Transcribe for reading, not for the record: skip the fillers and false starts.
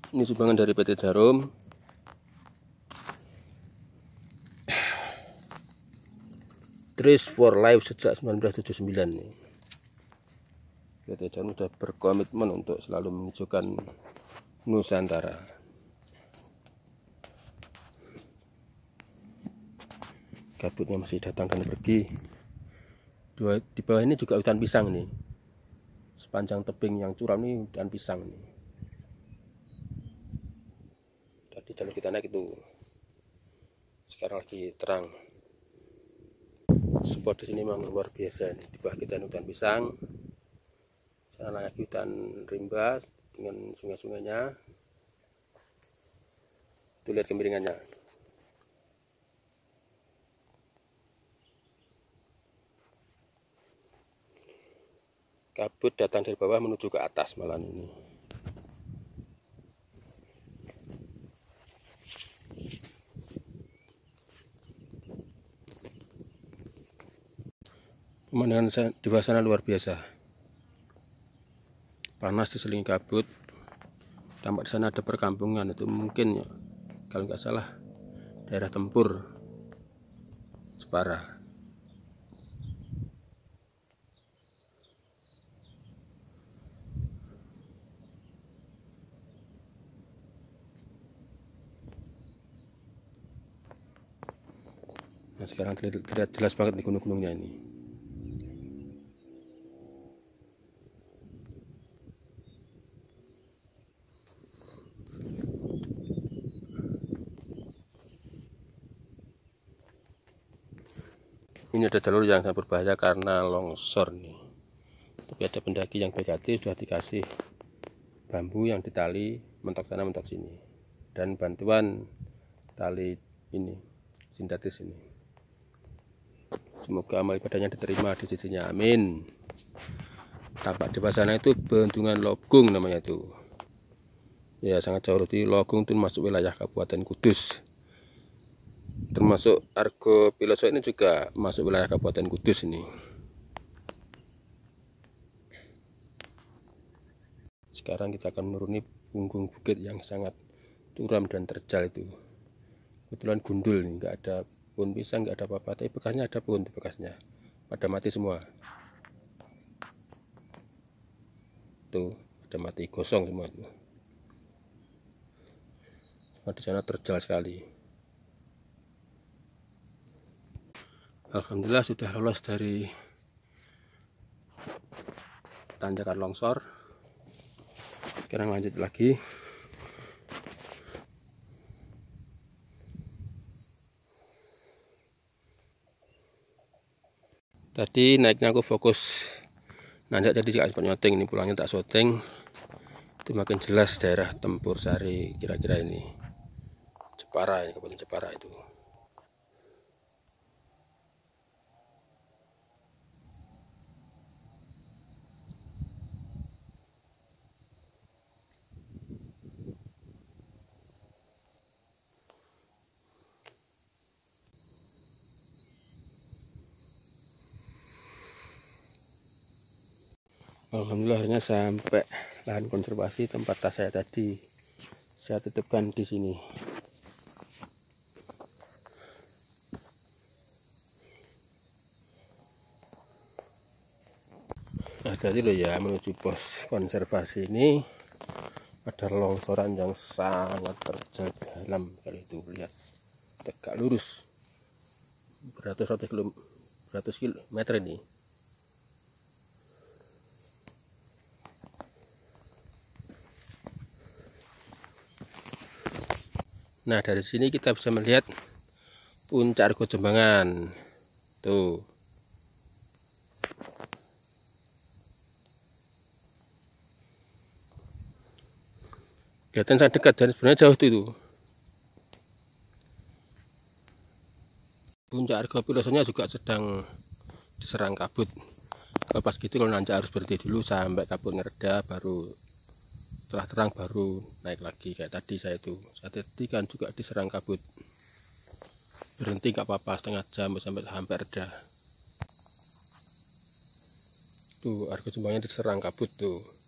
Ini sumbangan dari PT Jarum. Trees for Life sejak 1979 nih. PT Jarum sudah berkomitmen untuk selalu menghijaukan Nusantara. Kabutnya masih datang dan pergi. Di bawah ini juga hutan pisang nih. Sepanjang tebing yang curam ini hutan pisang nih. Tadi jalur kita naik itu, sekarang lagi terang. Spot di sini memang luar biasa nih. Di bawah kita hutan pisang, sana lagi hutan rimba dengan sungai-sungainya. Tuh lihat kemiringannya. Kabut datang dari bawah menuju ke atas malam ini. Pemandangan di bawah sana luar biasa. Panas diselingi kabut. Tampak di sana ada perkampungan, itu mungkin ya, kalau nggak salah daerah tempur Jepara. Nah, sekarang terlihat jelas banget di gunung-gunungnya ini. Ini ada jalur yang sangat berbahaya karena longsor nih. Tapi ada pendaki yang baik hati sudah dikasih bambu yang ditali mentok sana mentok sini, dan bantuan tali ini sintetis ini. Semoga amal ibadahnya diterima di sisinya, amin. Tampak di bawah sana itu Bendungan Logung namanya itu. Ya sangat jauh, di Logung itu masuk wilayah Kabupaten Kudus. Termasuk Argo Piloso ini juga masuk wilayah Kabupaten Kudus ini. Sekarang kita akan menuruni punggung bukit yang sangat curam dan terjal itu. Kebetulan gundul nih, nggak ada pohon pisang, nggak ada apa-apa, tapi bekasnya ada pohon di bekasnya. Pada mati semua. Tuh, ada mati gosong semua itu. Di sana terjal sekali. Alhamdulillah sudah lolos dari tanjakan longsor. Sekarang lanjut lagi. Tadi naiknya aku fokus nanjak, jadi tidak sempat nyoteng. Ini pulangnya tak syuting. Itu makin jelas daerah Tempur Sari kira-kira ini. Jepara, ini Kabupaten Jepara itu. Alhamdulillah akhirnya sampai lahan konservasi tempat tas saya tadi. Saya titipkan di sini. Nah, jadi loh ya, menuju pos konservasi ini ada longsoran yang sangat terjal dalam kali itu. Lihat, tegak lurus beratus kilometer ini. Nah, dari sini kita bisa melihat puncak Argo Jembangan. Tuh. Kelihatan sangat dekat dan sebenarnya jauh itu. Puncak Argo Pilosonya juga sedang diserang kabut. Kalau pas gitu kalau nanti harus berhenti dulu sampai kabutnya reda, baru setelah terang baru naik lagi kayak tadi saya itu. Saat tadi kan juga diserang kabut. Berhenti nggak apa-apa, setengah jam sampai reda. Tuh Argo Jembangnya diserang kabut tuh.